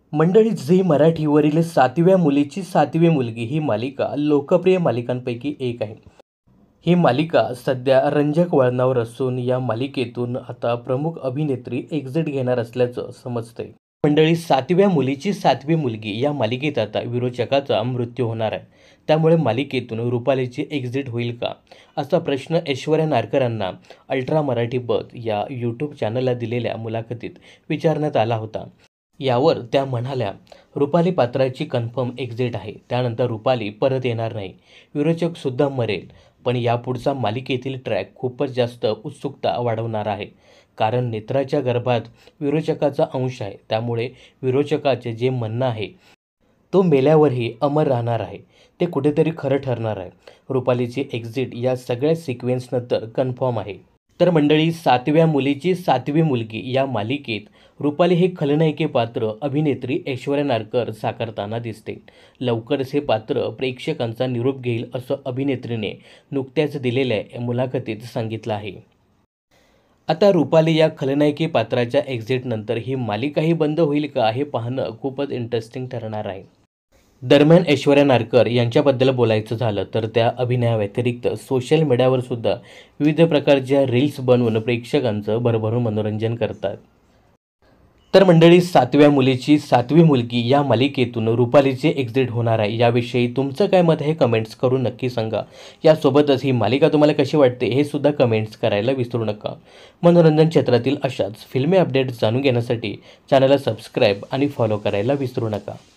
मंडळी झी मराठीवरील 7व्या मुलीची 7वी मुलगी ही मालिका लोकप्रिय मालिकांपैकी एक आहे. ही मालिका सध्या रंजक वळणावर असून या मालिकेतून आता प्रमुख अभिनेत्री एक्झिट घेणार असल्याचं समजतंय. मंडळी 7व्या मुलीची 7वी मुलगी या मालिकेत आता विरोचकाचा मृत्यू होणार आहे. त्यामुळे मालिकेतून रुपालीची एक्झिट होईल का? असा प्रश्न ऐश्वर्या नारकरांना अल्ट्रा मराठी बज या यूट्यूब चॅनलला दिलेल्या मुलाखतीत विचारण्यात आला होता. यावर त्या म्हणाल्या, रुपाली पात्राची कन्फर्म एक्झिट आहे. त्यानंतर रुपाली परत येणार नाही. विरोचक सुद्धा मरेल. पण यापुढचा मालिकेतील ट्रॅक खूपच जास्त उत्सुकता वाढवणारा आहे. कारण नेत्राच्या गर्भात विरोचकाचा अंश आहे. त्यामुळे विरोचकाचे जे म्हणणं आहे तो मेल्यावरही अमर राहणार आहे. ते कुठेतरी खरं ठरणार आहे. रुपालीची एक्झिट या सगळ्या सिक्वेन्सनंतर कन्फर्म आहे. तर मंडळी 7व्या मुलीची 7वी मुलगी या मालिकेत रुपाली हे खलनायिके पात्र अभिनेत्री ऐश्वर्या नारकर साकारताना दिसते. लवकरच हे पात्र प्रेक्षकांचा निरोप घेईल असं अभिनेत्रीने नुकत्याच दिलेल्या मुलाखतीत सांगितलं आहे. आता रुपाली या खलनायिके पात्राच्या एक्झिटनंतर ही मालिकाही बंद होईल का हे पाहणं खूपच इंटरेस्टिंग ठरणार आहे. दरम्यान ऐश्वर्या नारकर यांच्याबद्दल बोलायचं झालं तर त्या अभिनयाव्यतिरिक्त सोशल मीडियावर सुद्धा विविध प्रकारच्या रील्स बनवून प्रेक्षकांचं भरभरून मनोरंजन करतात. तर मंडळी 7व्या मुलीची 7वी मुलगी या मालिकेतून रुपालीचे एक्झिट होणार आहे. याविषयी तुमचं काय मत आहे कमेंट्स करून नक्की सांगा. यासोबतच ही मालिका तुम्हाला कशी वाटते हे सुद्धा कमेंट्स करायला विसरू नका. मनोरंजन क्षेत्रातील अशाच फिल्मी अपडेट्स जाणून घेण्यासाठी चॅनलला सबस्क्राईब आणि फॉलो करायला विसरू नका.